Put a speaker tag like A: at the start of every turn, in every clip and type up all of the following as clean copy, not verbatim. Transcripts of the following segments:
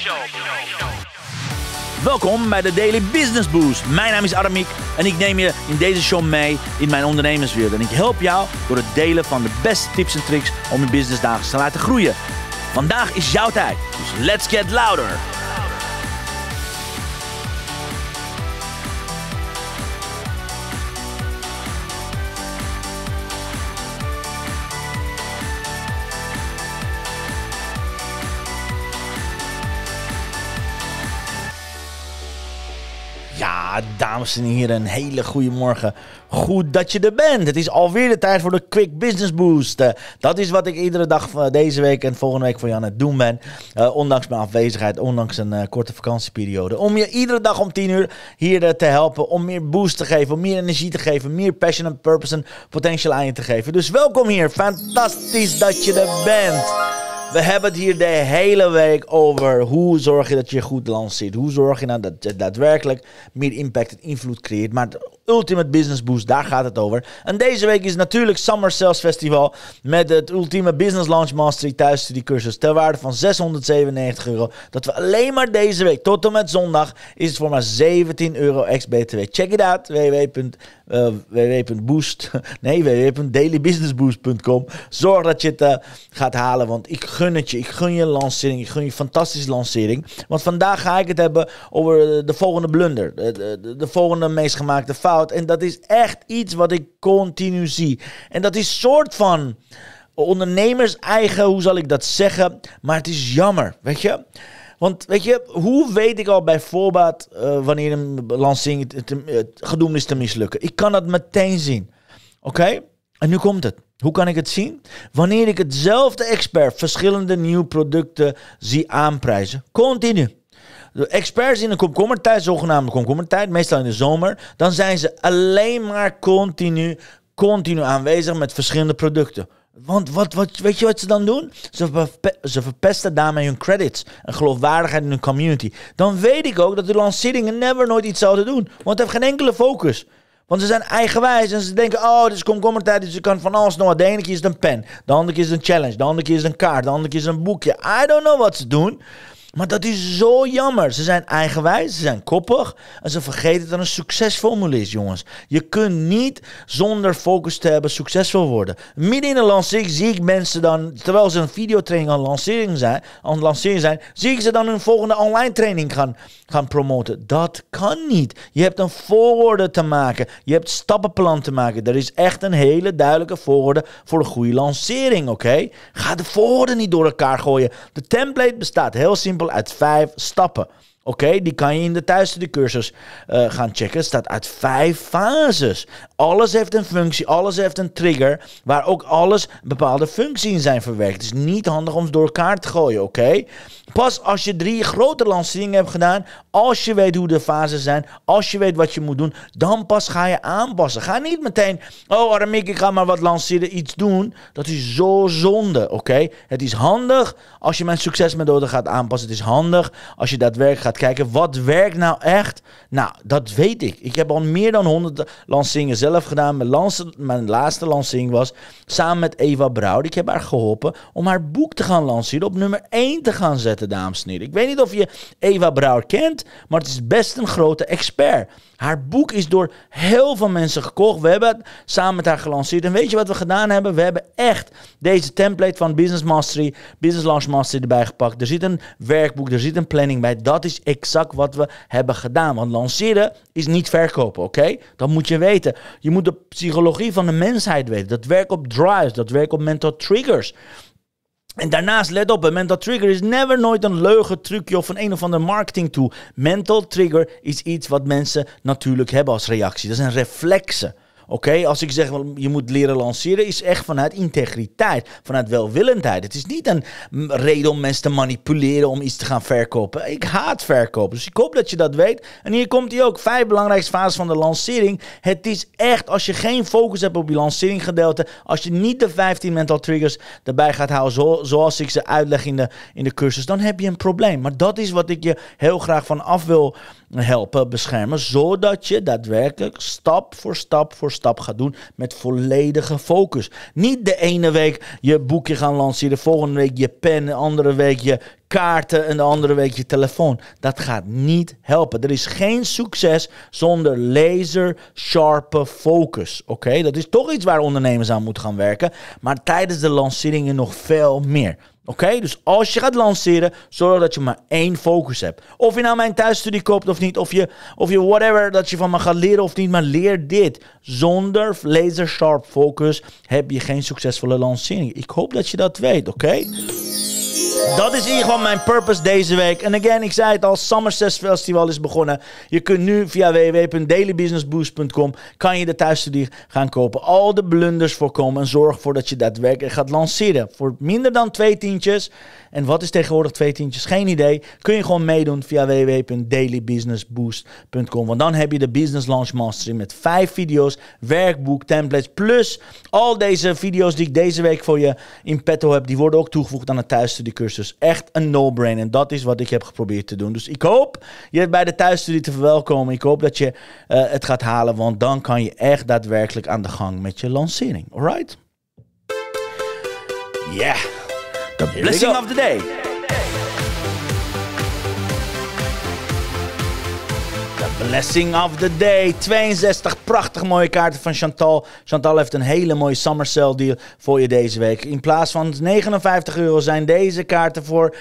A: Welkom bij de Daily Business Boost. Mijn naam is Aramik en ik neem je in deze show mee in mijn ondernemerswereld. En ik help jou door het delen van de beste tips en tricks om je business dagelijks te laten groeien. Vandaag is jouw tijd, dus let's get louder. Ja, dames en heren, een hele goede morgen. Goed dat je er bent. Het is alweer de tijd voor de Quick Business Boost. Dat is wat ik iedere dag deze week en volgende week voor je aan het doen ben. Ondanks mijn afwezigheid, ondanks een korte vakantieperiode. Om je iedere dag om 10 uur hier te helpen. Om meer boost te geven, om meer energie te geven. Meer passion en purpose en potential aan je te geven. Dus welkom hier. Fantastisch dat je er bent. We hebben het hier de hele week over hoe zorg je dat je goed lanceert. Hoe zorg je nou dat je daadwerkelijk meer impact en invloed creëert. Maar de Ultimate Business Boost, daar gaat het over. En deze week is natuurlijk Summer Sales Festival met het Ultieme Business Launch Mastery thuisstudiecursus ter waarde van €697. Dat we alleen maar deze week, tot en met zondag, is het voor maar €17 ex-BTW. Check it out, www.dailybusinessboost.com. Zorg dat je het gaat halen, want ik gun het je. Ik gun je lancering. Ik gun je fantastische lancering. Want vandaag ga ik het hebben over de volgende blunder. De volgende meest gemaakte fout. En dat is echt iets wat ik continu zie. En dat is soort van ondernemers-eigen, hoe zal ik dat zeggen? Maar het is jammer, weet je? Want weet je, hoe weet ik al bij voorbaat wanneer een lancering gedoemd is te mislukken? Ik kan dat meteen zien. Oké? En nu komt het. Hoe kan ik het zien? Wanneer ik hetzelfde expert verschillende nieuwe producten zie aanprijzen. Continu. De experts in de komkommertijd, zogenaamde komkommertijd, meestal in de zomer, dan zijn ze alleen maar continu aanwezig met verschillende producten. Want weet je wat ze dan doen? Ze verpesten daarmee hun credits en geloofwaardigheid in hun community. Dan weet ik ook dat de lanceringen nooit iets zouden doen. Want het heeft geen enkele focus. Want ze zijn eigenwijs en ze denken, oh, dit is komkommertijd, dus je kan van alles nog wat. De ene keer is het een pen, de andere keer is het een challenge, de andere keer is het een kaart, de andere keer is het een boekje. I don't know wat ze doen. Maar dat is zo jammer. Ze zijn eigenwijs, ze zijn koppig en ze vergeten dat een succesformule is, jongens. Je kunt niet zonder focus te hebben succesvol worden. Midden in een lancering zie ik mensen dan, terwijl ze een videotraining aan het lanceren zijn, zie ik ze dan hun volgende online training gaan promoten. Dat kan niet. Je hebt een volgorde te maken. Je hebt stappenplan te maken. Er is echt een hele duidelijke volgorde voor een goede lancering, oké? Ga de volgorde niet door elkaar gooien. De template bestaat heel simpel uit 5 stappen. Oké, die kan je in de thuisstudiecursus gaan checken. Het staat uit 5 fases. Alles heeft een functie, alles heeft een trigger, waar ook alles bepaalde functies in zijn verwerkt. Het is niet handig om ze door elkaar te gooien, oké? Pas als je 3 grote lanceringen hebt gedaan, als je weet hoe de fases zijn, als je weet wat je moet doen, dan pas ga je aanpassen. Ga niet meteen, oh Aramik, ik ga maar wat lanceren, iets doen. Dat is zo zonde, oké? Het is handig als je mijn succesmethode gaat aanpassen. Het is handig als je daadwerkelijk gaat kijken, wat werkt nou echt? Nou, dat weet ik. Ik heb al meer dan 100 lanceringen zelf gedaan. Mijn laatste lancering was samen met Eva Brouwer. Ik heb haar geholpen om haar boek te gaan lanceren, op nummer 1 te gaan zetten, dames en heren. Ik weet niet of je Eva Brouwer kent, maar het is best een grote expert. Haar boek is door heel veel mensen gekocht. We hebben het samen met haar gelanceerd. En weet je wat we gedaan hebben? We hebben echt deze template van Business Mastery, Business Launch Mastery erbij gepakt. Er zit een werkboek, er zit een planning bij. Dat is exact wat we hebben gedaan. Want lanceren is niet verkopen, oké? Dat moet je weten. Je moet de psychologie van de mensheid weten. Dat werkt op drives, dat werkt op mental triggers. En daarnaast, let op, een mental trigger is nooit een leugen trucje of een of ander marketing tool. Mental trigger is iets wat mensen natuurlijk hebben als reactie. Dat zijn reflexen. Oké, als ik zeg je moet leren lanceren, is echt vanuit integriteit, vanuit welwillendheid. Het is niet een reden om mensen te manipuleren om iets te gaan verkopen. Ik haat verkopen, dus ik hoop dat je dat weet. En hier komt hij ook, 5 belangrijkste fases van de lancering. Het is echt, als je geen focus hebt op je lanceringsgedeelte, als je niet de 15 mental triggers erbij gaat houden, zoals ik ze uitleg in de cursus, dan heb je een probleem. Maar dat is wat ik je heel graag van af wil helpen beschermen, zodat je daadwerkelijk stap voor stap stap gaat doen met volledige focus. Niet de ene week je boekje gaan lanceren, de volgende week je pen, de andere week je kaarten en de andere week je telefoon. Dat gaat niet helpen. Er is geen succes zonder laser sharpe focus. Oké? Dat is toch iets waar ondernemers aan moeten gaan werken. Maar tijdens de lanceringen nog veel meer. Oké? Dus als je gaat lanceren, zorg dat je maar één focus hebt. Of je nou mijn thuisstudie koopt of niet, of je whatever dat je van me gaat leren of niet, maar leer dit. Zonder laser sharp focus heb je geen succesvolle lancering. Ik hoop dat je dat weet, oké? Dat is in ieder geval mijn purpose deze week. En again, ik zei het al, Summer Success Festival is begonnen. Je kunt nu via www.dailybusinessboost.com kan je de thuisstudie gaan kopen. Al de blunders voorkomen en zorg ervoor dat je daadwerkelijk gaat lanceren. Voor minder dan 2 tientjes. En wat is tegenwoordig 2 tientjes? Geen idee. Kun je gewoon meedoen via www.dailybusinessboost.com. Want dan heb je de Business Launch Mastery met 5 video's, werkboek, templates. Plus al deze video's die ik deze week voor je in petto heb, die worden ook toegevoegd aan de thuisstudiecursus. Echt een no-brainer. En dat is wat ik heb geprobeerd te doen. Dus ik hoop je bij de thuisstudie te verwelkomen. Ik hoop dat je het gaat halen. Want dan kan je echt daadwerkelijk aan de gang met je lancering. Alright? Yeah. The blessing of the day. The blessing of the day. 62 prachtig mooie kaarten van Chantal. Chantal heeft een hele mooie summer sale deal voor je deze week. In plaats van €59 zijn deze kaarten voor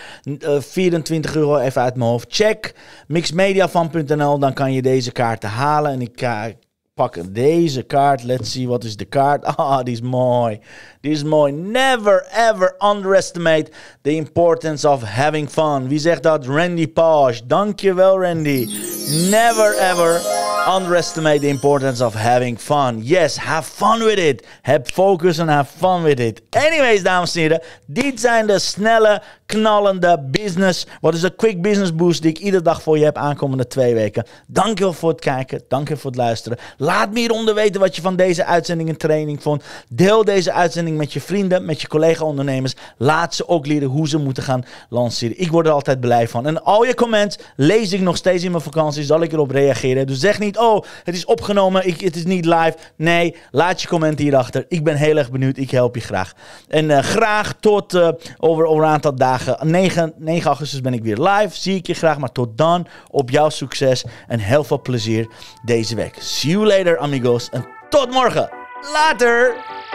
A: €24 even uit mijn hoofd. Check mixmediafan.nl, dan kan je deze kaarten halen. En ik pak deze kaart. Let's see, wat is de kaart? Ah, die is mooi. Die is mooi. Never ever underestimate the importance of having fun. Wie zegt dat? Randy Posh. Dankjewel, Randy. Never ever underestimate the importance of having fun. Yes, have fun with it. Heb focus en have fun with it. Anyways, dames en heren. Dit zijn de snelle, knallende business. Wat is de quick business boost die ik iedere dag voor je heb aankomende 2 weken. Dankjewel voor het kijken. Dankjewel voor het luisteren. Laat me hieronder weten wat je van deze uitzending en training vond. Deel deze uitzending met je vrienden, met je collega-ondernemers. Laat ze ook leren hoe ze moeten gaan lanceren. Ik word er altijd blij van. En al je comments lees ik nog steeds in mijn vakantie. Zal ik erop reageren. Dus zeg niet, oh, het is opgenomen. Het is niet live. Nee, laat je comment hierachter. Ik ben heel erg benieuwd. Ik help je graag. En graag tot over een aantal dagen. 9 augustus ben ik weer live. Zie ik je graag. Maar tot dan, op jouw succes. En heel veel plezier deze week. See you later, amigos. En tot morgen. Later.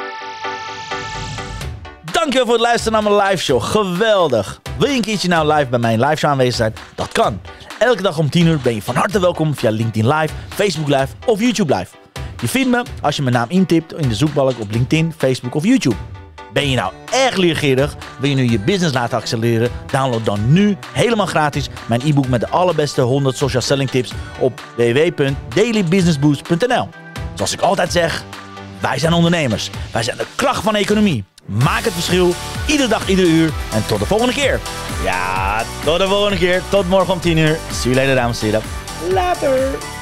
A: Dankjewel voor het luisteren naar mijn live show. Geweldig. Wil je een keertje nou live bij mijn live show aanwezig zijn? Dat kan. Elke dag om 10 uur ben je van harte welkom via LinkedIn Live, Facebook Live of YouTube Live. Je vindt me als je mijn naam intipt in de zoekbalk op LinkedIn, Facebook of YouTube. Ben je nou erg leergierig? Wil je nu je business laten accelereren? Download dan nu helemaal gratis mijn e-book met de allerbeste 100 social selling tips op www.dailybusinessboost.nl. Zoals ik altijd zeg, wij zijn ondernemers. Wij zijn de kracht van de economie. Maak het verschil, iedere dag, iedere uur. En tot de volgende keer. Ja, tot de volgende keer. Tot morgen om 10 uur. See you later, dames en heren. Later.